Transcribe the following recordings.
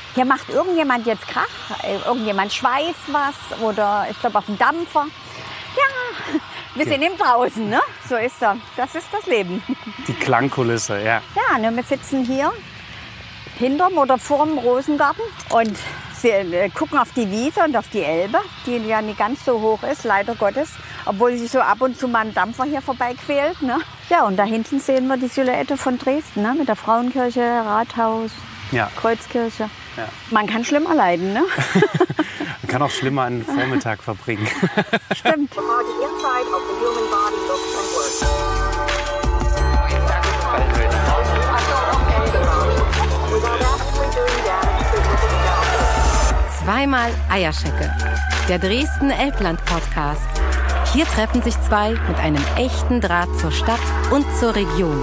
hier macht irgendjemand jetzt Krach, irgendjemand schweißt was oder ich glaube auf dem Dampfer. Ja, wir sind eben draußen, ne? So ist das ist das Leben. Die Klangkulisse, ja. Ja, ne, wir sitzen hier hinterm oder vorm Rosengarten und gucken auf die Wiese und auf die Elbe, die ja nicht ganz so hoch ist, leider Gottes, obwohl sich so ab und zu mal ein Dampfer hier vorbeiquält. Ne? Ja, und da hinten sehen wir die Silhouette von Dresden, ne? Mit der Frauenkirche, Rathaus, Kreuzkirche. Ja. Man kann schlimmer leiden, ne? Man kann auch schlimmer einen Vormittag verbringen. Stimmt. Zweimal Eierschecke, der Dresden-Elbland-Podcast. Hier treffen sich zwei mit einem echten Draht zur Stadt und zur Region.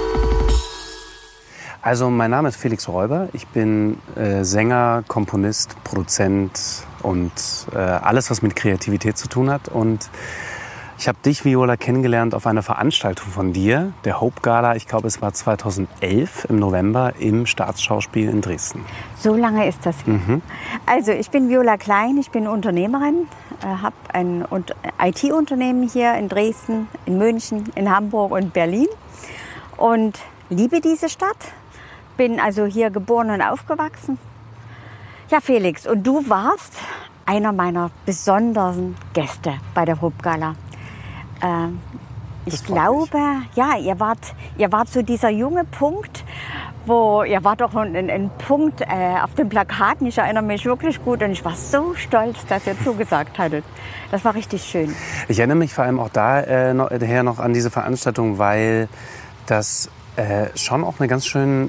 Also mein Name ist Felix Räuber. Ich bin Sänger, Komponist, Produzent und alles, was mit Kreativität zu tun hat. Und ich habe dich, Viola, kennengelernt auf einer Veranstaltung von dir, der Hope Gala. Ich glaube, es war 2011 im November im Staatsschauspiel in Dresden. So lange ist das. Also ich bin Viola Klein, ich bin Unternehmerin, habe ein IT-Unternehmen hier in Dresden, in München, in Hamburg und Berlin und liebe diese Stadt. Bin also hier geboren und aufgewachsen. Ja, Felix, und du warst einer meiner besonderen Gäste bei der Hope Gala. Ich glaube, ja, ihr wart so dieser junge Punkt, wo ihr wart doch ein Punkt auf den Plakaten. Ich erinnere mich wirklich gut und ich war so stolz, dass ihr zugesagt hattet. Das war richtig schön. Ich erinnere mich vor allem auch daher noch an diese Veranstaltung, weil das schon auch eine ganz schön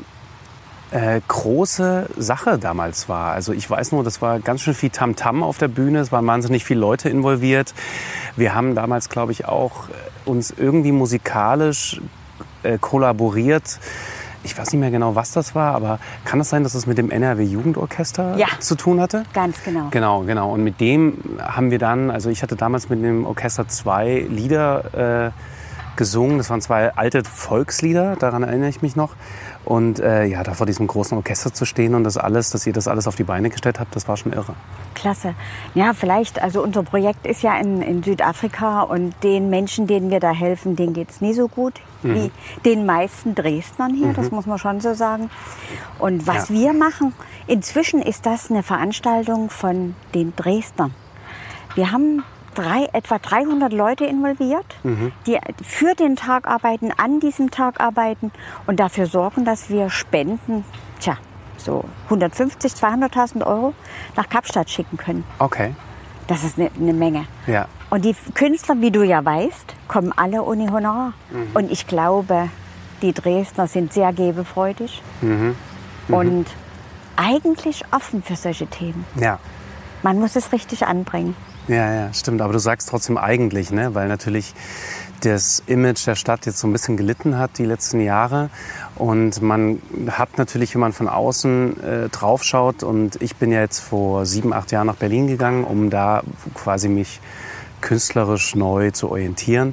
große Sache damals war. Also ich weiß nur, das war ganz schön viel Tamtam auf der Bühne. Es waren wahnsinnig viele Leute involviert. Wir haben damals, glaube ich, auch uns irgendwie musikalisch kollaboriert. Ich weiß nicht mehr genau, was das war, aber kann es sein, dass es mit dem NRW Jugendorchester zu tun hatte? Ganz genau. Genau. Und mit dem haben wir dann, also ich hatte damals mit dem Orchester 2 Lieder gesungen. Das waren 2 alte Volkslieder, daran erinnere ich mich noch. Und da vor diesem großen Orchester zu stehen und dass ihr das alles auf die Beine gestellt habt, das war schon irre. Klasse. Ja, vielleicht, also unser Projekt ist ja in Südafrika und den Menschen, denen wir da helfen, denen geht es nie so gut wie den meisten Dresdnern hier, das muss man schon so sagen. Und was wir machen, inzwischen ist das eine Veranstaltung von den Dresdnern. Wir haben etwa 300 Leute involviert, die für den Tag arbeiten, an diesem Tag arbeiten und dafür sorgen, dass wir Spenden, so 150.000, 200.000 Euro nach Kapstadt schicken können. Okay. Das ist eine Menge. Ja. Und die Künstler, wie du ja weißt, kommen alle ohne Honorar. Und ich glaube, die Dresdner sind sehr gebefreudig und eigentlich offen für solche Themen. Ja. Man muss es richtig anbringen. Ja, stimmt. Aber du sagst trotzdem eigentlich, ne? Weil natürlich das Image der Stadt jetzt so ein bisschen gelitten hat die letzten Jahre. Und man hat natürlich, wenn man von außen drauf schaut, und ich bin ja jetzt vor 7, 8 Jahren nach Berlin gegangen, um da quasi mich künstlerisch neu zu orientieren.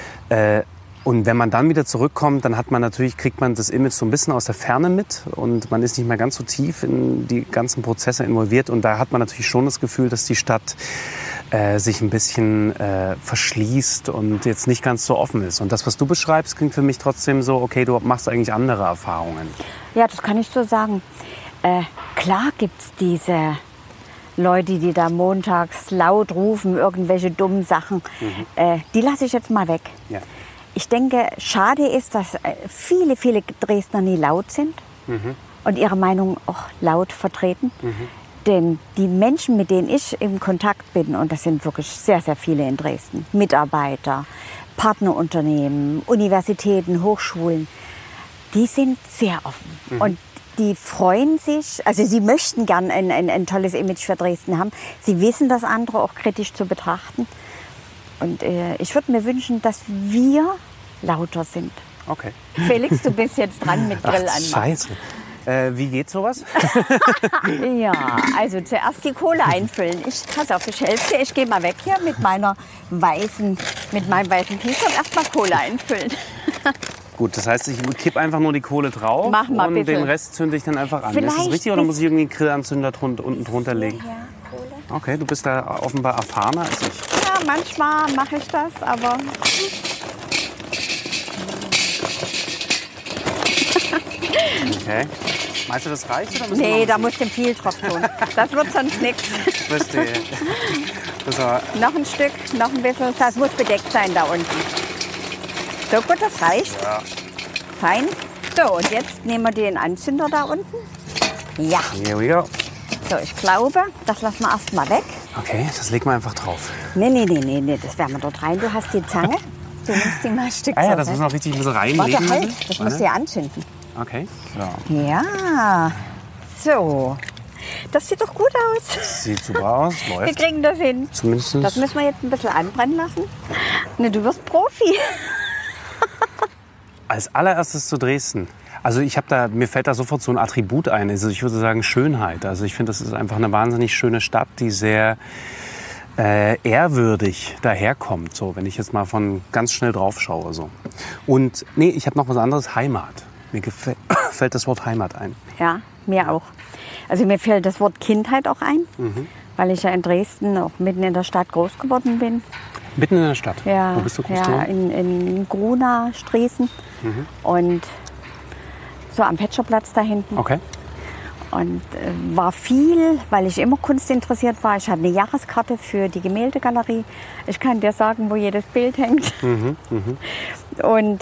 Und wenn man dann wieder zurückkommt, dann kriegt man das Image so ein bisschen aus der Ferne mit und man ist nicht mehr ganz so tief in die ganzen Prozesse involviert. Und da hat man natürlich schon das Gefühl, dass die Stadt sich ein bisschen verschließt und jetzt nicht ganz so offen ist. Und das, was du beschreibst, klingt für mich trotzdem so, okay, du machst eigentlich andere Erfahrungen. Ja, das kann ich so sagen. Klar gibt's diese Leute, die da montags laut rufen, irgendwelche dummen Sachen. Die lasse ich jetzt mal weg. Ja. Ich denke, schade ist, dass viele Dresdner nie laut sind und ihre Meinung auch laut vertreten. Denn die Menschen, mit denen ich im Kontakt bin, und das sind wirklich sehr, sehr viele in Dresden, Mitarbeiter, Partnerunternehmen, Universitäten, Hochschulen, die sind sehr offen. Und die freuen sich, also sie möchten gern ein tolles Image für Dresden haben. Sie wissen das andere auch kritisch zu betrachten. Und ich würde mir wünschen, dass wir lauter sind. Okay. Felix, du bist jetzt dran mit Grill anmachen. Scheiße. Wie geht sowas? Ja, also zuerst die Kohle einfüllen. Pass auf, ich helfe dir. Ich gehe mal weg hier mit meinem weißen T-Shirt. Erst mal Kohle einfüllen. Gut, das heißt, ich kipp einfach nur die Kohle drauf Mach mal und bitte. den Rest zünde ich dann einfach an. Vielleicht ist das richtig oder bis- muss ich irgendwie einen Grillanzünder unten drunter legen? Ja, Kohle. Okay, du bist da offenbar erfahrener als ich. Ja, manchmal mache ich das, aber Okay. Meinst du, das reicht? Oder müssen wir nee, noch da ein muss ich viel drauf tun. Das wird sonst nichts. bisschen- Verstehe. Das war, Noch ein Stück, noch ein bisschen. Das muss bedeckt sein da unten. So gut, das reicht. ja. Fein. So, und jetzt nehmen wir den Anzünder da unten. Ja, Here we go. so, ich glaube, das lassen wir erst mal weg. Okay, das legen wir einfach drauf. Nee, das werden wir dort rein. Du hast die Zange. Du nimmst die mal ein Stück Ah ja, zur das Seite. müssen wir auch richtig ein bisschen reinlegen. Warte, halt, müssen. das musst du ja anzünden. Okay. So. Ja, so. Das sieht doch gut aus. Sieht super aus, Wir läuft. kriegen das hin. Zumindest. Das müssen wir jetzt ein bisschen anbrennen lassen. Ne, du wirst Profi. Als allererstes zu Dresden. Also mir fällt da sofort so ein Attribut ein. Also ich würde sagen Schönheit. Also ich finde, das ist einfach eine wahnsinnig schöne Stadt, die sehr ehrwürdig daherkommt. So, wenn ich jetzt mal von ganz schnell drauf schaue. So. Und nee, ich habe noch was anderes. Heimat. Mir fällt das Wort Heimat ein. Ja, mir auch. Also mir fällt das Wort Kindheit auch ein, weil ich ja in Dresden auch mitten in der Stadt groß geworden bin. Mitten in der Stadt. Ja, Wo bist du groß ja geworden? in Gruna, Striesen und so am Petscherplatz da hinten. Okay. Und war viel, weil ich immer Kunst interessiert war. Ich hatte eine Jahreskarte für die Gemäldegalerie. Ich kann dir sagen, wo jedes Bild hängt. Und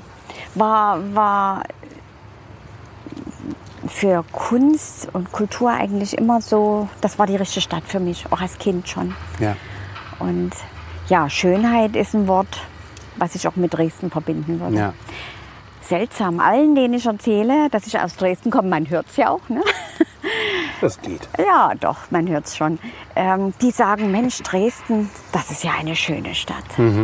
war für Kunst und Kultur eigentlich immer so, das war die richtige Stadt für mich, auch als Kind schon. Ja. Und ja, Schönheit ist ein Wort, was ich auch mit Dresden verbinden würde. Ja. Seltsam, allen, denen ich erzähle, dass ich aus Dresden komme, man hört es ja auch, ne? Das geht. Ja, doch, man hört es schon. Die sagen, Mensch, Dresden, das ist ja eine schöne Stadt.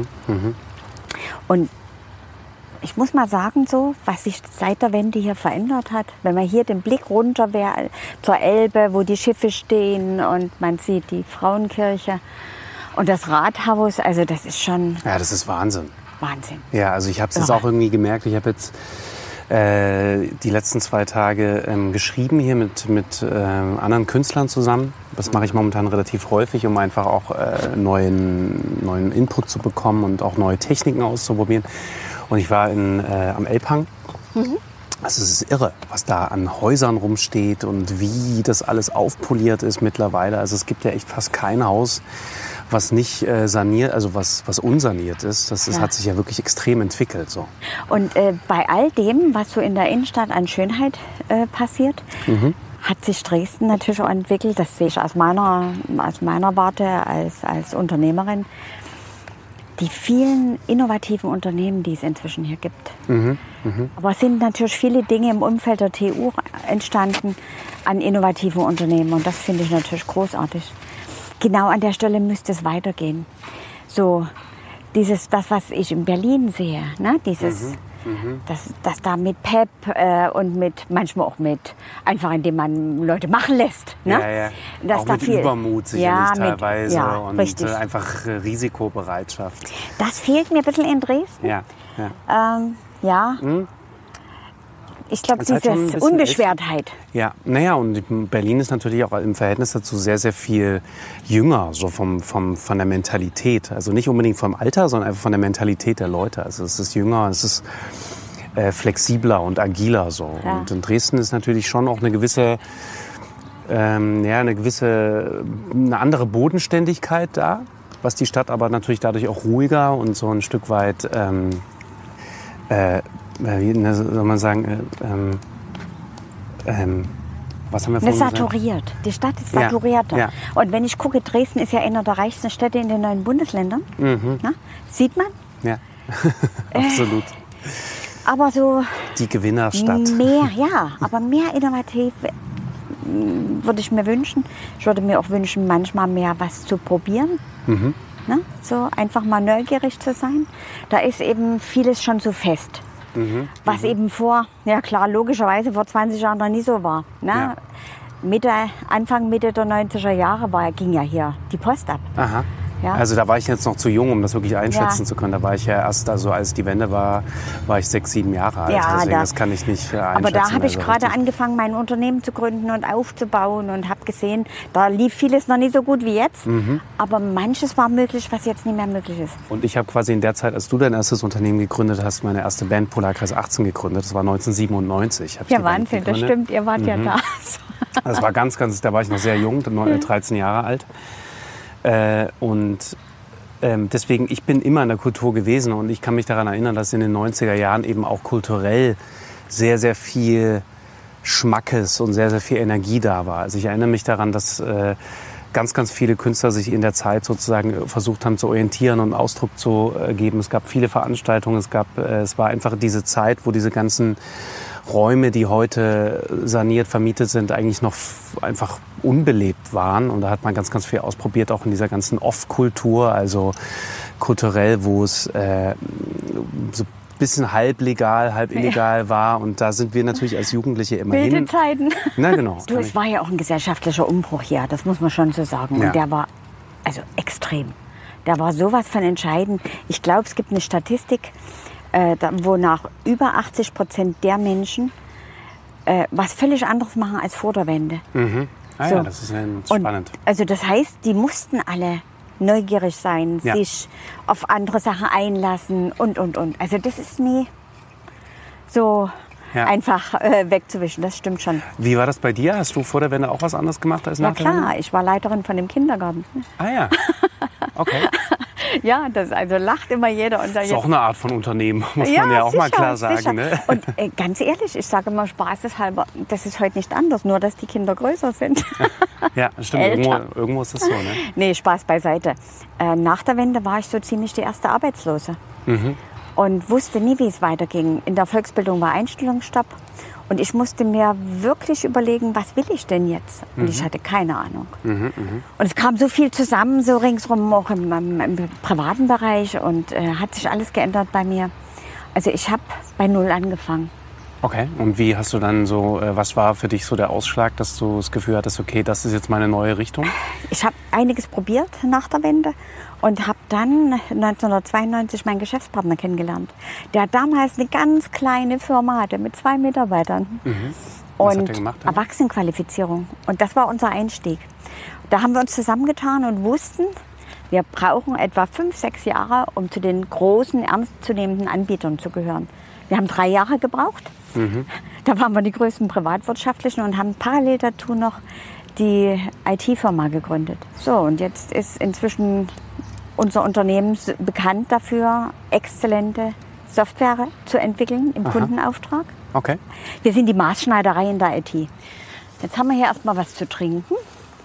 Und ich muss mal sagen, so, was sich seit der Wende hier verändert hat, wenn man hier den Blick runter wäre zur Elbe, wo die Schiffe stehen und man sieht die Frauenkirche und das Rathaus, also das ist schon Ja, das ist Wahnsinn. Wahnsinn. Ja, also ich habe es jetzt Ja. auch irgendwie gemerkt. Ich habe jetzt die letzten 2 Tage geschrieben hier mit anderen Künstlern zusammen. Das mache ich momentan relativ häufig, um einfach auch neuen Input zu bekommen und auch neue Techniken auszuprobieren. Und ich war am Elbhang. Also es ist irre, was da an Häusern rumsteht und wie das alles aufpoliert ist mittlerweile. Also es gibt ja echt fast kein Haus, was nicht saniert, also was unsaniert ist. Das Ja. hat sich ja wirklich extrem entwickelt. So. Und bei all dem, was so in der Innenstadt an Schönheit passiert, hat sich Dresden natürlich auch entwickelt. Das sehe ich aus meiner Warte als Unternehmerin. Die vielen innovativen Unternehmen, die es inzwischen hier gibt. Aber es sind natürlich viele Dinge im Umfeld der TU entstanden an innovativen Unternehmen. Und das finde ich natürlich großartig. Genau an der Stelle müsste es weitergehen. So das, was ich in Berlin sehe, ne? Das da mit Pep und manchmal auch mit, einfach indem man Leute machen lässt. Ne? Ja. Dass auch da mit viel, Übermut sicherlich teilweise und richtig. einfach Risikobereitschaft. Das fehlt mir ein bisschen in Dresden. Ja. Ja. Ich glaube, Ist halt schon ein diese bisschen Unbeschwertheit. Ja, naja, und Berlin ist natürlich auch im Verhältnis dazu sehr, sehr viel jünger, so von der Mentalität. Also nicht unbedingt vom Alter, sondern einfach von der Mentalität der Leute. Also es ist jünger, es ist flexibler und agiler so. Ja. Und in Dresden ist natürlich schon auch eine andere Bodenständigkeit da, was die Stadt aber natürlich dadurch auch ruhiger und so ein Stück weit wie soll man sagen, was haben wir vorhin gesagt? Saturiert. Die Stadt ist Ja, saturierter. ja. Und wenn ich gucke, Dresden ist ja einer der reichsten Städte in den 9 Bundesländern. Na? Sieht man. Ja, absolut. Aber so Die Gewinnerstadt. mehr innovativ würde ich mir wünschen. Ich würde mir auch wünschen, manchmal mehr was zu probieren. Ne? So einfach mal neugierig zu sein. Da ist eben vieles schon so fest. Was eben logischerweise vor 20 Jahren noch nie so war. Ne? Ja. Anfang Mitte der 90er Jahre ging ja hier die Post ab. Aha. Ja? Also da war ich jetzt noch zu jung, um das wirklich einschätzen zu können. Da war ich ja erst, also als die Wende war ich 6, 7 Jahre alt. Ja, deswegen, das kann ich nicht einschätzen. Aber da habe ich also gerade richtig. angefangen, mein Unternehmen zu gründen und aufzubauen und habe gesehen, da lief vieles noch nicht so gut wie jetzt. Aber manches war möglich, was jetzt nicht mehr möglich ist. Und ich habe quasi in der Zeit, als du dein erstes Unternehmen gegründet hast, meine erste Band Polarkreis 18 gegründet. Das war 1997. Ja, Wahnsinn, das stimmt, ihr wart ja da. Das war ganz, da war ich noch sehr jung, 13 Jahre alt. Deswegen, ich bin immer in der Kultur gewesen und ich kann mich daran erinnern, dass in den 90er Jahren eben auch kulturell sehr, sehr viel Schmackes und sehr, sehr viel Energie da war. Also ich erinnere mich daran, dass ganz, ganz viele Künstler sich in der Zeit sozusagen versucht haben zu orientieren und Ausdruck zu geben. Es gab viele Veranstaltungen, es war einfach diese Zeit, wo diese ganzen Räume, die heute saniert, vermietet sind, eigentlich noch einfach unbelebt waren. Und da hat man ganz, ganz viel ausprobiert, auch in dieser ganzen Off-Kultur, also kulturell, wo es so ein bisschen halb legal, halb illegal war. Und da sind wir natürlich als Jugendliche immerhin. Wilde Zeiten. Na genau. Du, es war ja auch ein gesellschaftlicher Umbruch hier, das muss man schon so sagen. Ja. Und der war also extrem. Der war sowas von entscheidend. Ich glaube, es gibt eine Statistik, wonach über 80% der Menschen was völlig anderes machen als vor der Wende. Ja, das ist spannend. Und, also das heißt, die mussten alle neugierig sein, sich auf andere Sachen einlassen und. Also das ist nie so einfach wegzuwischen, das stimmt schon. Wie war das bei dir? Hast du vor der Wende auch was anderes gemacht als nach der Wende? Ja klar, ich war Leiterin von dem Kindergarten. Ah ja, okay. Ja, das also lacht immer jeder. Und das ist auch eine Art von Unternehmen, muss man ja auch sicher, mal klar sagen. Sicher. Ne? Und ganz ehrlich, ich sage immer spaßeshalber, das ist heute nicht anders, nur dass die Kinder größer sind. Ja, stimmt. Irgendwo ist das so. Ne? Nee, Spaß beiseite. Nach der Wende war ich so ziemlich die erste Arbeitslose. Und wusste nie, wie es weiterging. In der Volksbildung war Einstellungsstopp. Und ich musste mir wirklich überlegen, was will ich denn jetzt? Und ich hatte keine Ahnung. Und es kam so viel zusammen, so ringsrum, auch im privaten Bereich. Und hat sich alles geändert bei mir. Also ich habe bei Null angefangen. Okay, und wie hast du dann so, was war für dich so der Ausschlag, dass du das Gefühl hattest, okay, das ist jetzt meine neue Richtung? Ich habe einiges probiert nach der Wende und habe dann 1992 meinen Geschäftspartner kennengelernt, der damals eine ganz kleine Firma hatte mit 2 Mitarbeitern. Was und hat er gemacht? Erwachsenenqualifizierung. Und das war unser Einstieg. Da haben wir uns zusammengetan und wussten, wir brauchen etwa 5, 6 Jahre, um zu den großen, ernstzunehmenden Anbietern zu gehören. Wir haben 3 Jahre gebraucht. Da waren wir die größten privatwirtschaftlichen und haben parallel dazu noch die IT-Firma gegründet. So, und jetzt ist inzwischen unser Unternehmen bekannt dafür, exzellente Software zu entwickeln im Kundenauftrag. Okay. Wir sind die Maßschneiderei in der IT. Jetzt haben wir hier erstmal was zu trinken.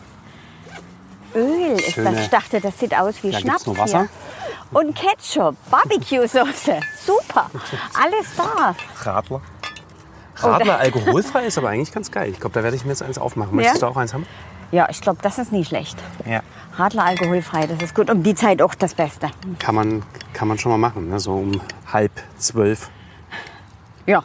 Öl ist das. Ich dachte, das sieht aus wie Schnaps noch Wasser? Hier. Und Ketchup, Barbecue-Soße. Super, alles da. Radler. Radler alkoholfrei ist aber eigentlich ganz geil. Ich glaube, da werde ich mir jetzt eins aufmachen. Möchtest du auch eins haben? Ja, ich glaube, das ist nicht schlecht. Ja. Radler alkoholfrei, das ist gut. Um die Zeit auch das Beste. Kann man schon mal machen, ne? So um 11:30. Ja.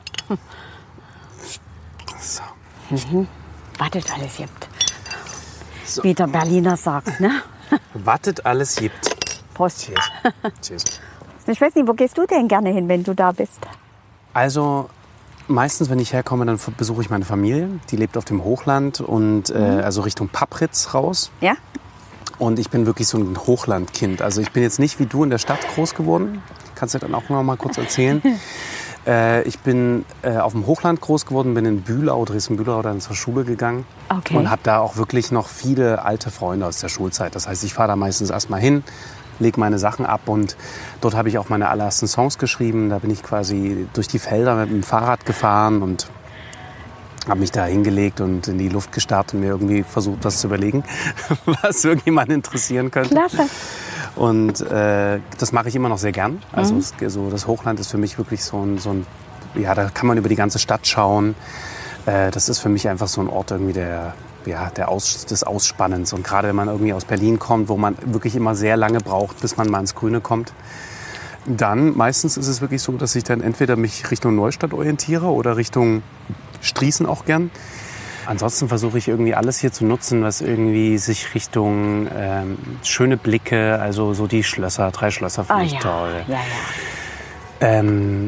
So. Wartet, alles gibt. So. Wie der Berliner sagt, ne? Wartet, alles gibt. Prost. Cheers. Cheers. Ich weiß nicht, wo gehst du denn gerne hin, wenn du da bist? Also meistens, wenn ich herkomme, dann besuche ich meine Familie. Die lebt auf dem Hochland und also Richtung Pappritz raus. Ja? Und ich bin wirklich so ein Hochlandkind. Also ich bin jetzt nicht wie du in der Stadt groß geworden. Kannst du dir dann auch noch mal kurz erzählen. Ich bin auf dem Hochland groß geworden, bin in Bühlau, Dresden-Bühlau, dann zur Schule gegangen. Okay. Und habe da auch wirklich noch viele alte Freunde aus der Schulzeit. Das heißt, ich fahre da meistens erstmal hin, lege meine Sachen ab und dort habe ich auch meine allerersten Songs geschrieben. Da bin ich quasi durch die Felder mit dem Fahrrad gefahren und habe mich da hingelegt und in die Luft gestarrt und mir irgendwie versucht, was zu überlegen, was irgendjemand interessieren könnte. Klasse. Und das mache ich immer noch sehr gern. Also so das Hochland ist für mich wirklich so ein, ja, da kann man über die ganze Stadt schauen. Das ist für mich einfach so ein Ort irgendwie des Ausspannens. Und gerade wenn man irgendwie aus Berlin kommt, wo man wirklich immer sehr lange braucht, bis man mal ins Grüne kommt, dann meistens ist es wirklich so, dass ich dann entweder mich Richtung Neustadt orientiere oder Richtung Striesen auch gern. Ansonsten versuche ich irgendwie alles hier zu nutzen, was irgendwie sich Richtung schöne Blicke, also so die Schlösser, 3 Schlösser finde ich toll. Ja.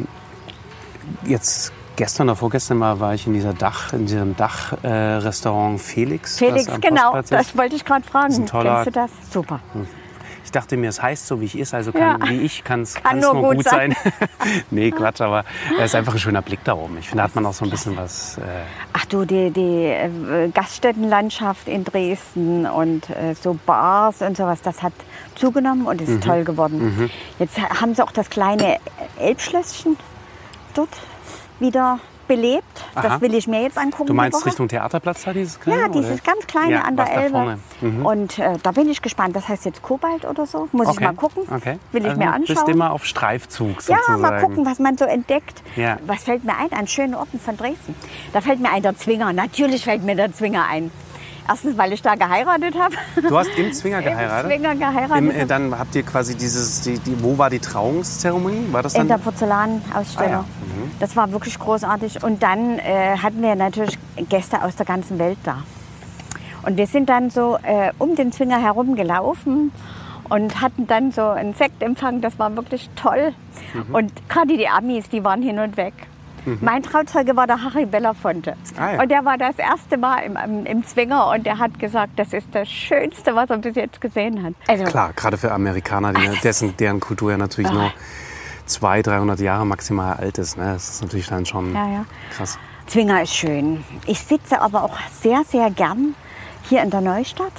Jetzt gestern oder vorgestern war ich in diesem Dachrestaurant Felix. Felix, genau, das wollte ich gerade fragen. Ist ein toller, kennst du das? Super. Ich dachte mir, es heißt so, wie ich ist, also wie ich kann es nur gut sein. Nee, Quatsch, aber es ist einfach ein schöner Blick da oben. Ich finde, da hat man auch so ein bisschen was... Ach du, die Gaststättenlandschaft in Dresden und so Bars und sowas, das hat zugenommen und ist toll geworden. Jetzt haben sie auch das kleine Elbschlösschen dort wieder belebt. Aha. Das will ich mir jetzt angucken. Du meinst Richtung Theaterplatz da, dieses kleine? Ja, dieses ganz kleine an der Elbe. Und da bin ich gespannt. Das heißt jetzt Kobalt oder so. Muss ich mal gucken. Okay. Will ich mir anschauen. Bist immer auf Streifzug sozusagen. Ja, mal gucken, was man so entdeckt. Ja. Was fällt mir ein an schönen Orten von Dresden? Da fällt mir ein der Zwinger. Natürlich fällt mir der Zwinger ein. Erstens, weil ich da geheiratet habe. Du hast im Zwinger geheiratet? Im Zwinger geheiratet. Dann habt ihr quasi wo war die Trauungszeremonie? War das dann? In der Porzellanausstellung. Ah, ja. Das war wirklich großartig. Und dann hatten wir natürlich Gäste aus der ganzen Welt da. Und wir sind dann so um den Zwinger herum gelaufen und hatten dann so einen Sektempfang. Das war wirklich toll. Und gerade die Amis, die waren hin und weg. Mein Trauzeuge war der Harry Belafonte. Ah, ja. Und der war das erste Mal im Zwinger und der hat gesagt, das ist das Schönste, was er bis jetzt gesehen hat. Also, klar, gerade für Amerikaner, deren Kultur ja natürlich nur 200-300 Jahre maximal alt ist. Ne? Das ist natürlich dann schon krass. Zwinger ist schön. Ich sitze aber auch sehr, sehr gern hier in der Neustadt.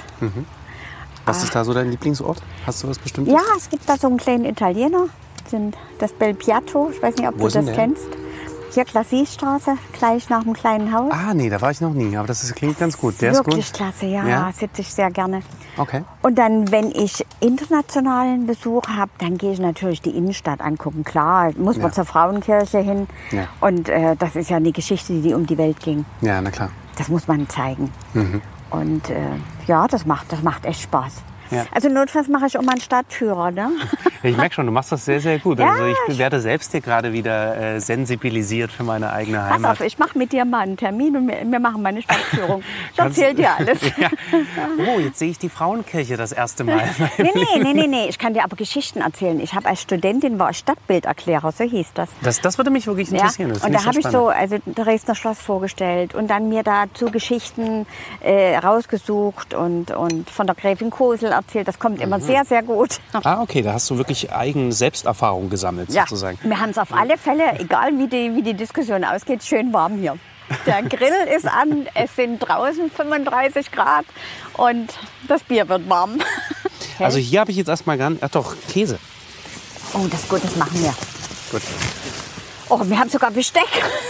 Was ist da so dein Lieblingsort? Hast du was Bestimmtes? Ja, es gibt da so einen kleinen Italiener, das Bel Piatto. Ich weiß nicht, ob du das kennst. Hier Glassiestraße, gleich nach dem kleinen Haus. Ah, nee, da war ich noch nie, aber das klingt ganz gut. Der ist wirklich klasse, ja, sitze ich sehr gerne. Okay. Und dann, wenn ich internationalen Besuch habe, dann gehe ich natürlich die Innenstadt angucken. Klar, muss man zur Frauenkirche hin. Ja. Und das ist ja eine Geschichte, die um die Welt ging. Ja, na klar. Das muss man zeigen. Und das macht echt Spaß. Ja. Also notfalls mache ich auch mal einen Stadtführer, ne? Ich merke schon, du machst das sehr, sehr gut. Ja, also ich werde selbst hier gerade wieder sensibilisiert für meine eigene Heimat. Pass auf, ich mache mit dir mal einen Termin und wir machen mal eine Stadtführung. Ich erzähl dir alles. Ja. Oh, jetzt sehe ich die Frauenkirche das erste Mal. Nee. Ich kann dir aber Geschichten erzählen. Ich habe als Studentin war Stadtbilderklärer, so hieß das. Das würde mich wirklich interessieren. Ja. Und da habe ich so Dresdner Schloss vorgestellt und dann mir dazu Geschichten rausgesucht und von der Gräfin Kosel erzählt. Das kommt immer sehr, sehr gut. Ah, okay, da hast du wirklich eigene Selbsterfahrung gesammelt, sozusagen. Wir haben es auf alle Fälle, egal wie die Diskussion ausgeht, schön warm hier. Der Grill ist an, es sind draußen 35 Grad und das Bier wird warm. Also hier habe ich jetzt erstmal Käse. Oh, das ist gut, das machen wir. Gut. Oh, wir haben sogar Besteck.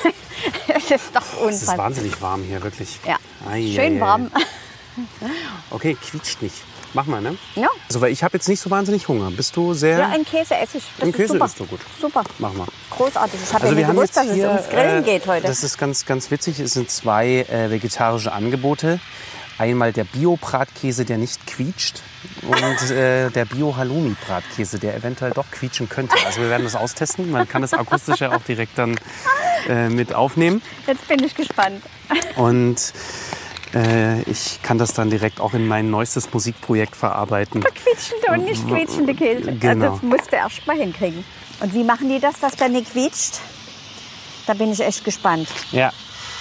Es ist doch unfassbar. Es ist wahnsinnig warm hier, wirklich. Ja, schön warm. Okay, quietscht nicht. Mach mal, ne? Ja. Also, weil ich habe jetzt nicht so wahnsinnig Hunger. Bist du sehr... Ja, ein Käse esse ich. Ein Käse isst du gut. Super. Mach mal. Großartig. Ich habe ja nicht gewusst, dass es ums Grillen geht heute. Das ist ganz, ganz witzig. Es sind 2 vegetarische Angebote. Einmal der Bio-Bratkäse, der nicht quietscht. Und der Bio-Halloumi-Bratkäse, der eventuell doch quietschen könnte. Also wir werden das austesten. Man kann das akustisch ja auch direkt dann mit aufnehmen. Jetzt bin ich gespannt. Und... ich kann das dann direkt auch in mein neuestes Musikprojekt verarbeiten. Quietschende und nicht quietschende Kälte. Genau. Das musst du erst mal hinkriegen. Und wie machen die das, dass der nicht quietscht? Da bin ich echt gespannt. Ja.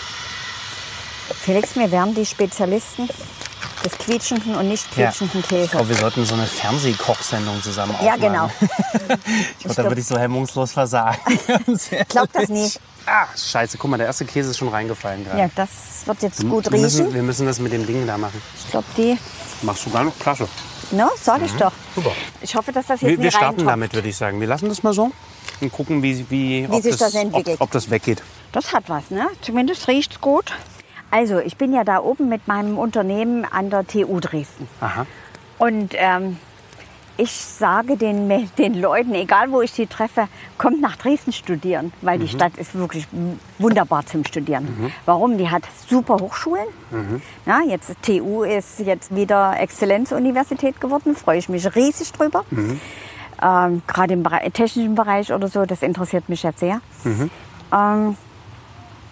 Felix, wir wären die Spezialisten des quietschenden und nicht quietschenden Käse. Ich glaube, wir sollten so eine Fernsehkochsendung zusammen aufmachen. Ja, genau. Ich glaube, da würde ich so hemmungslos versagen. Ich glaube das nicht. Ah, scheiße. Guck mal, der erste Käse ist schon reingefallen gerade. Ja, das wird jetzt gut riechen. Wir müssen das mit dem Ding da machen. Ich glaube, die... Machst du gar nicht? Klasse. No, sag ich doch. Super. Ich hoffe, dass das jetzt nicht Wir starten reintropft. damit, würde ich sagen. Wir lassen das mal so und gucken, ob sich das entwickelt. Ob das weggeht. Das hat was, ne? Zumindest riecht es gut. Also, ich bin ja da oben mit meinem Unternehmen an der TU Dresden. Aha. Und ich sage den Leuten, egal wo ich sie treffe, kommt nach Dresden studieren, weil die Stadt ist wirklich wunderbar zum Studieren. Warum? Die hat super Hochschulen. Ja, TU ist jetzt wieder Exzellenzuniversität geworden, freue ich mich riesig drüber. Gerade im technischen Bereich oder so, das interessiert mich jetzt sehr. Und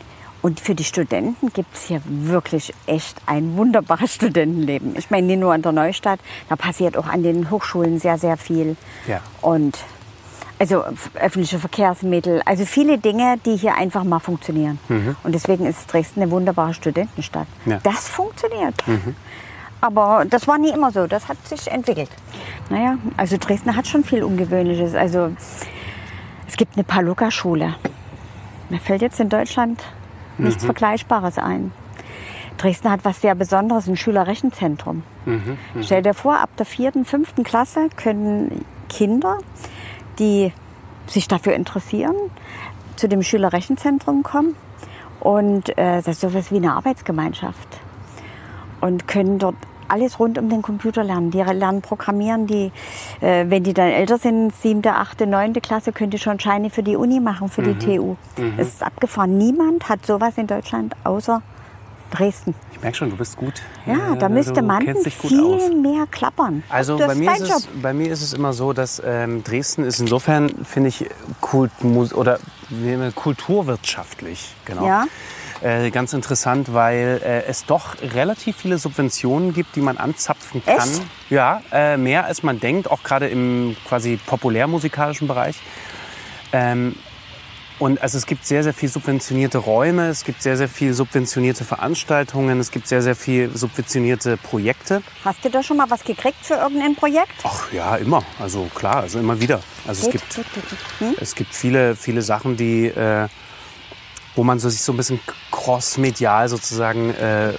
Und für die Studenten gibt es hier wirklich echt ein wunderbares Studentenleben. Ich meine, nicht nur an der Neustadt, da passiert auch an den Hochschulen sehr, sehr viel. Ja. Und also öffentliche Verkehrsmittel, also viele Dinge, die hier einfach mal funktionieren. Und deswegen ist Dresden eine wunderbare Studentenstadt. Ja. Das funktioniert. Aber das war nie immer so, das hat sich entwickelt. Naja, also Dresden hat schon viel Ungewöhnliches. Also es gibt eine Palukka-Schule. Mir fällt jetzt in Deutschland nichts Vergleichbares ein. Dresden hat was sehr Besonderes, ein Schülerrechenzentrum. Stell dir vor, ab der 4., 5. Klasse können Kinder, die sich dafür interessieren, zu dem Schülerrechenzentrum kommen. Und das ist sowas wie eine Arbeitsgemeinschaft. Und können dort alles rund um den Computer lernen. Die lernen programmieren, wenn die dann älter sind, 7., 8., 9. Klasse, können die schon Scheine für die Uni machen, für die TU. Es ist abgefahren. Niemand hat sowas in Deutschland außer Dresden. Ich merke schon, du bist gut. Ja, da müsste man viel mehr klappern. Also bei mir ist es immer so, dass Dresden ist insofern, finde ich, kulturwirtschaftlich. Genau. Ja. Ganz interessant, weil es doch relativ viele Subventionen gibt, die man anzapfen kann. Echt? Ja, mehr als man denkt, auch gerade im quasi populärmusikalischen Bereich. Und also es gibt sehr, sehr viel subventionierte Räume, es gibt sehr, sehr viel subventionierte Veranstaltungen, es gibt sehr, sehr viel subventionierte Projekte. Hast du da schon mal was gekriegt für irgendein Projekt? Ach ja, immer. Also klar, also immer wieder. Also es gibt viele, viele Sachen, die wo man sich so ein bisschen crossmedial sozusagen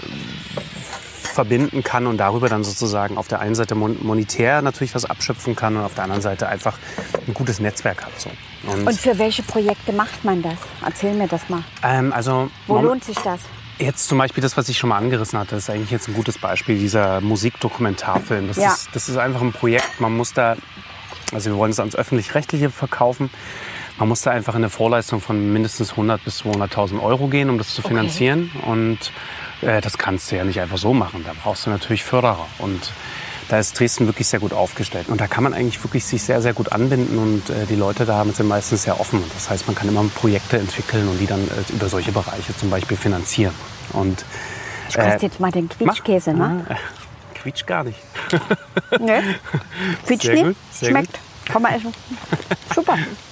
verbinden kann und darüber dann sozusagen auf der einen Seite monetär natürlich was abschöpfen kann und auf der anderen Seite einfach ein gutes Netzwerk hat. So. Und für welche Projekte macht man das? Erzähl mir das mal. Wo lohnt sich das? Jetzt zum Beispiel das, was ich schon mal angerissen hatte, ist eigentlich jetzt ein gutes Beispiel, dieser Musikdokumentarfilm. Das ist einfach ein Projekt, man muss da, also wir wollen es ans Öffentlich-Rechtliche verkaufen. Man muss da einfach in eine Vorleistung von mindestens 100.000 bis 200.000 Euro gehen, um das zu finanzieren. Okay. Und das kannst du ja nicht einfach so machen. Da brauchst du natürlich Förderer. Und da ist Dresden wirklich sehr gut aufgestellt. Und da kann man eigentlich wirklich sich sehr, sehr gut anbinden. Und die Leute da sind meistens sehr offen. Das heißt, man kann immer Projekte entwickeln und die dann über solche Bereiche zum Beispiel finanzieren. Und, ich koste jetzt mal den Quietschkäse, ne? Quietsch gar nicht. Ne? Quietsch nicht? Schmeckt. Komm mal essen. Super.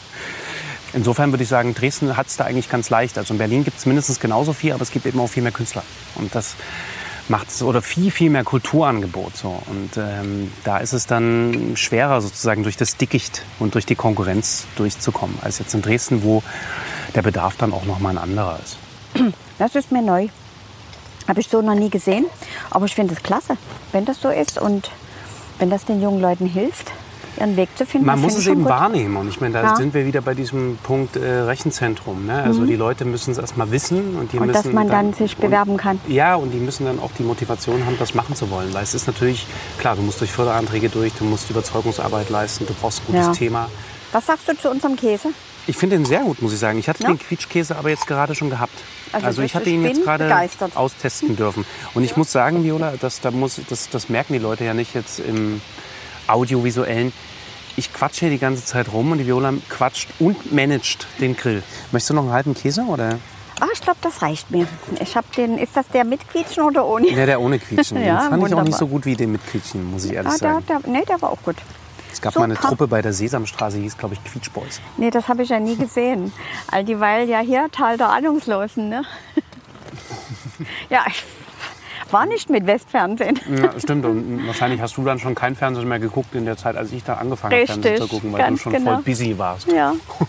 Insofern würde ich sagen, Dresden hat es da eigentlich ganz leicht. Also in Berlin gibt es mindestens genauso viel, aber es gibt eben auch viel mehr Künstler. Und das macht es, oder viel, viel mehr Kulturangebot. So. Und da ist es dann schwerer, sozusagen durch das Dickicht und durch die Konkurrenz durchzukommen, als jetzt in Dresden, wo der Bedarf dann auch noch mal ein anderer ist. Das ist mir neu. Habe ich so noch nie gesehen. Aber ich finde es klasse, wenn das so ist und wenn das den jungen Leuten hilft, ihren Weg zu finden. Man muss es eben wahrnehmen. Und ich meine, da sind wir wieder bei diesem Punkt Rechenzentrum. Ne? Also die Leute müssen es erst mal wissen. Und dass man dann sich bewerben kann. Ja, und die müssen dann auch die Motivation haben, das machen zu wollen. Weil es ist natürlich, klar, du musst durch Förderanträge durch, du musst Überzeugungsarbeit leisten, du brauchst ein gutes Thema. Was sagst du zu unserem Käse? Ich finde ihn sehr gut, muss ich sagen. Ich hatte den Quietschkäse aber jetzt gerade schon gehabt. Also ich hatte ihn jetzt gerade austesten dürfen. Und ich muss sagen, Viola, das merken die Leute ja nicht jetzt im Audiovisuellen. Ich quatsche hier die ganze Zeit rum und die Viola quatscht und managt den Grill. Möchtest du noch einen halben Käse, oder? Ach, ich glaube, das reicht mir. Ist das der mit Quietschen oder ohne? Ja, der ohne Quietschen. Den fand ich auch nicht so gut wie den mit Quietschen, muss ich ehrlich sagen. Der war auch gut. Es gab mal eine Truppe bei der Sesamstraße, die hieß, glaube ich, Quietschboys. Nee, das habe ich ja nie gesehen. All dieweil ja hier Tal der Ahnungslosen, ne? Ja, ich war nicht mit Westfernsehen. Ja, stimmt. Und wahrscheinlich hast du dann schon kein Fernsehen mehr geguckt in der Zeit, als ich da angefangen habe, Fernsehen zu gucken, weil du schon voll busy warst. Ja.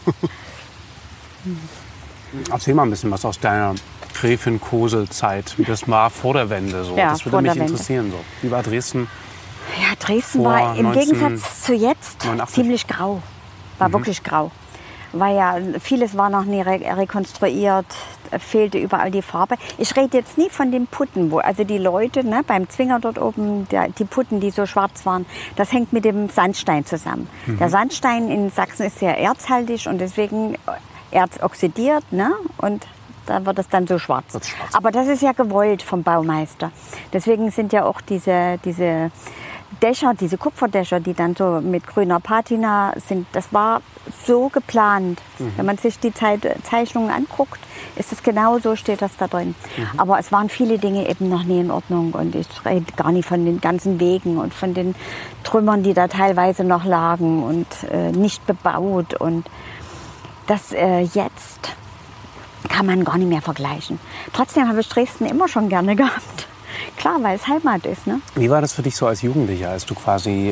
Erzähl mal ein bisschen was aus deiner Gräfin-Kosel-Zeit, wie das war vor der Wende. So. Ja, das würde mich interessieren. So. Wie war Dresden? Ja, Dresden war im Gegensatz zu jetzt 89. Ziemlich grau. War wirklich grau. Weil ja vieles war noch nie rekonstruiert, fehlte überall die Farbe. Ich rede jetzt nie von den Putten, wo also die Leute beim Zwinger dort oben, die Putten, die so schwarz waren, das hängt mit dem Sandstein zusammen. Der Sandstein in Sachsen ist sehr erzhaltig und deswegen Erz oxidiert, und da wird es dann so schwarz. Aber das ist ja gewollt vom Baumeister. Deswegen sind ja auch diese Dächer, diese Kupferdächer, die dann so mit grüner Patina sind, das war so geplant. Wenn man sich die Zeichnungen anguckt, ist es genau so, steht das da drin. Aber es waren viele Dinge eben noch nie in Ordnung. Und ich rede gar nicht von den ganzen Wegen und von den Trümmern, die da teilweise noch lagen und nicht bebaut. Und das jetzt kann man gar nicht mehr vergleichen. Trotzdem habe ich Dresden immer schon gerne gehabt. Klar, weil es Heimat ist. Ne? Wie war das für dich so als Jugendlicher, als du quasi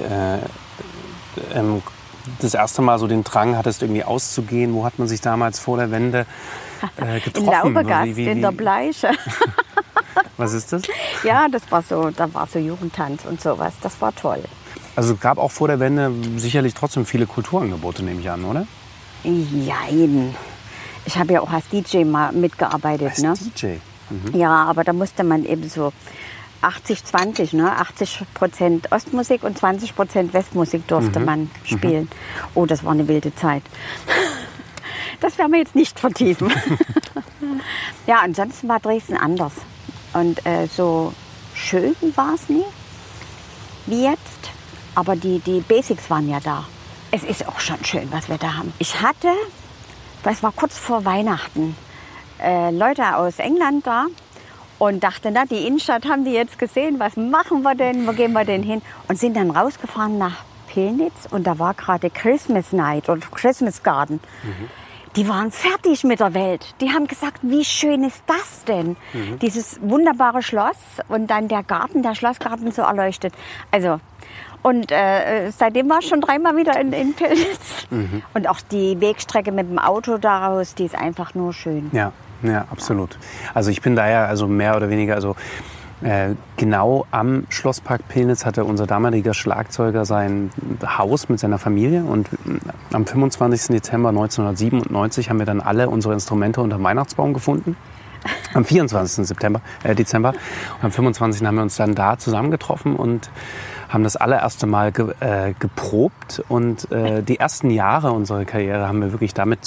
das erste Mal so den Drang hattest, irgendwie auszugehen? Wo hat man sich damals vor der Wende getroffen? In Laubegast, in der Bleiche. Was ist das? Ja, da war so Jugendtanz und sowas. Das war toll. Also es gab auch vor der Wende sicherlich trotzdem viele Kulturangebote, nehme ich an, oder? Jein. Ich habe ja auch als DJ mal mitgearbeitet. Als ne? DJ? Mhm. Ja, aber da musste man eben so 80-20, ne? 80% Ostmusik und 20% Westmusik durfte man spielen. Oh, das war eine wilde Zeit. Das werden wir jetzt nicht vertiefen. Ja, ansonsten war Dresden anders. Und so schön war es nie, wie jetzt. Aber die Basics waren ja da. Es ist auch schon schön, was wir da haben. Ich hatte, es war kurz vor Weihnachten, Leute aus England da und dachte, na, die Innenstadt haben die jetzt gesehen, was machen wir denn, wo gehen wir denn hin? Und sind dann rausgefahren nach Pillnitz und da war gerade Christmas Night oder Christmas Garden. Die waren fertig mit der Welt. Die haben gesagt, wie schön ist das denn? Dieses wunderbare Schloss und dann der Garten, der Schlossgarten so erleuchtet. Also, und seitdem war ich schon 3-mal wieder in Pillnitz. Und auch die Wegstrecke mit dem Auto daraus, die ist einfach nur schön. Ja, absolut. Also ich bin da ja also mehr oder weniger, genau am Schlosspark Pillnitz hatte unser damaliger Schlagzeuger sein Haus mit seiner Familie. Und am 25. Dezember 1997 haben wir dann alle unsere Instrumente unter dem Weihnachtsbaum gefunden. Am 24. Dezember. Und am 25. haben wir uns dann da zusammengetroffen und haben das allererste Mal geprobt. Und die ersten Jahre unserer Karriere haben wir wirklich damit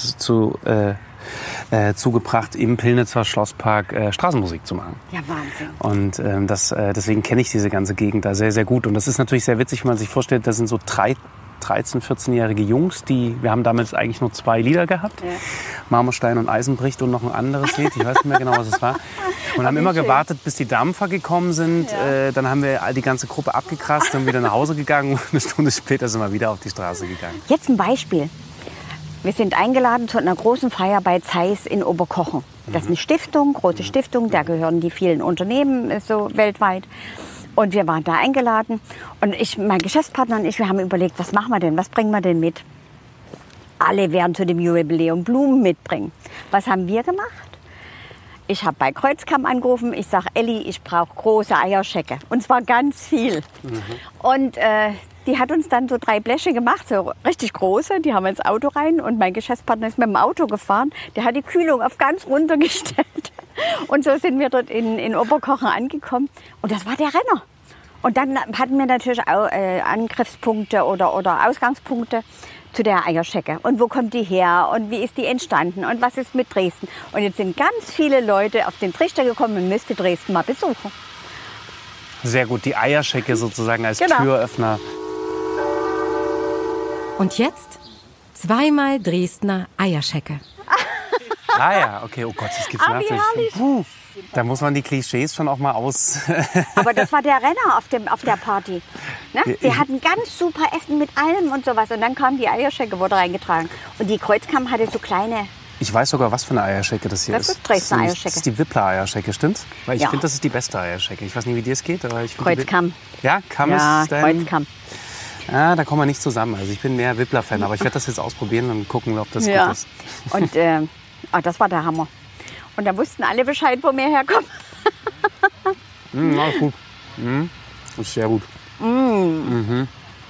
zugebracht, im Pillnitzer Schlosspark Straßenmusik zu machen. Ja, Wahnsinn. Und deswegen kenne ich diese ganze Gegend da sehr, sehr gut. Und das ist natürlich sehr witzig, wenn man sich vorstellt, das sind so 13-, 14-jährige Jungs, wir haben damals eigentlich nur 2 Lieder gehabt. Ja. Marmorstein und Eisenbricht und noch ein anderes Lied, ich weiß nicht mehr genau, was es war. Und haben immer gewartet, bis die Dampfer gekommen sind. Ja. Dann haben wir die ganze Gruppe abgekrast und wieder nach Hause gegangen. Und eine Stunde später sind wir wieder auf die Straße gegangen. Jetzt ein Beispiel. Wir sind eingeladen zu einer großen Feier bei Zeiss in Oberkochen. Das ist eine Stiftung, große Stiftung, da gehören die vielen Unternehmen so weltweit. Und wir waren da eingeladen. Und mein Geschäftspartner und ich, wir haben überlegt, was machen wir denn, was bringen wir denn mit? Alle werden zu dem Jubiläum Blumen mitbringen. Was haben wir gemacht? Ich habe bei Kreuzkamp angerufen, ich sage, Elli, ich brauche große Eierschecke. Und zwar ganz viel. Und die hat uns dann so 3 Bleche gemacht, so richtig große. Die haben wir ins Auto rein und mein Geschäftspartner ist mit dem Auto gefahren. Der hat die Kühlung auf ganz runtergestellt. Und so sind wir dort in Oberkochen angekommen. Und das war der Renner. Und dann hatten wir natürlich auch Angriffspunkte oder Ausgangspunkte zu der Eierschecke. Und wo kommt die her? Und wie ist die entstanden? Und was ist mit Dresden? Und jetzt sind ganz viele Leute auf den Trichter gekommen und müsste Dresden mal besuchen. Sehr gut, die Eierschecke sozusagen als Türöffner. Und jetzt 2-mal Dresdner Eierschecke. Ah ja, okay, oh Gott, das gibt's natürlich. Da muss man die Klischees schon auch mal aus... Aber das war der Renner auf der Party. Ne? Wir hatten ganz super Essen mit allem und sowas. Und dann kam die Eierschecke, wurde reingetragen. Und die Kreuzkamp hatte so kleine... Ich weiß sogar, was für eine Eierschecke das hier ist. Das ist Dresdner Eierschecke. Das ist die Wippler Eierschecke, stimmt's? Weil ich finde, das ist die beste Eierschecke. Ich weiß nicht, wie dir es geht, aber ich finde... Kreuzkamp. Ja, Kamm ja, ist dein... Kreuzkamp. Ja, da kommen wir nicht zusammen. Also ich bin mehr Wippler-Fan, aber ich werde das jetzt ausprobieren und gucken, ob das gut ist. Und das war der Hammer. Und da wussten alle Bescheid, wo wir herkommen. Alles gut. Das ist sehr gut. Man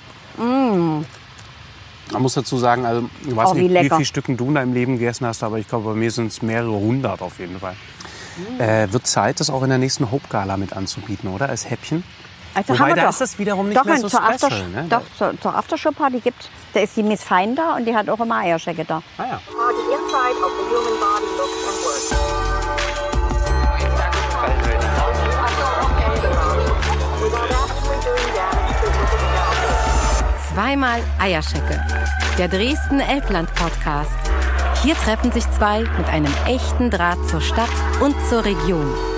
muss dazu sagen, also ich weiß nicht, wie viele Stücken du in deinem Leben gegessen hast, aber ich glaube, bei mir sind es mehrere 100 auf jeden Fall. Wird Zeit, das auch in der nächsten Hope Gala mit anzubieten, oder? Als Häppchen? Also wobei, da ist das wiederum nicht mehr so special. Ne? Doch, zur Aftershow-Party gibt's. Da ist die Miss Fein da und die hat auch immer Eierschecke da. Ah ja. Zweimal Eierschecke, der Dresden-Elbland-Podcast. Hier treffen sich zwei mit einem echten Draht zur Stadt und zur Region.